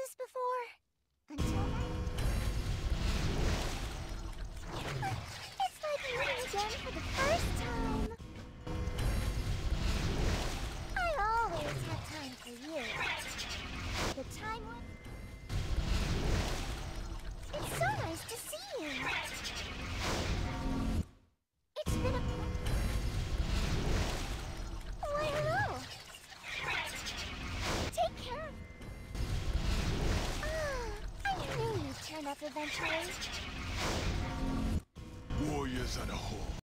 this before. Until then... It's like meeting again for the first time. I always have time for you. The time when... It's so nice to see you. It's been a... Why, hello. Take care of... I knew you'd turn up eventually. Warriors on a whole.